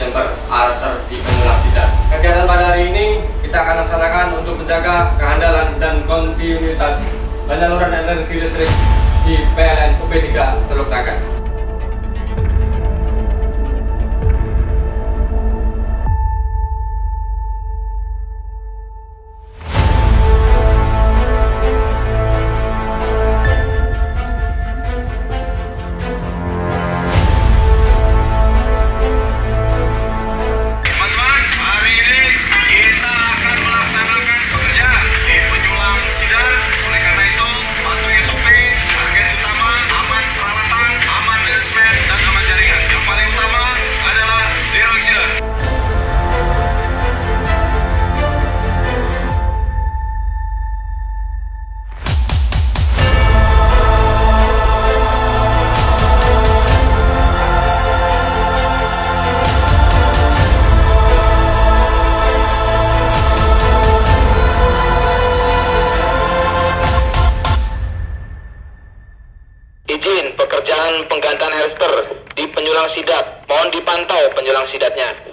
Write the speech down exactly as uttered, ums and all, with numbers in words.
chamber Arrester di Penyulang Sidat. Kegiatan pada hari ini kita akan laksanakan untuk menjaga kehandalan dan kontinuitas penyaluran energi listrik di P L N U P tiga Teluk Naga. Izin pekerjaan penggantian arrester di Penyulang Sidat. Mohon dipantau penyulang sidatnya.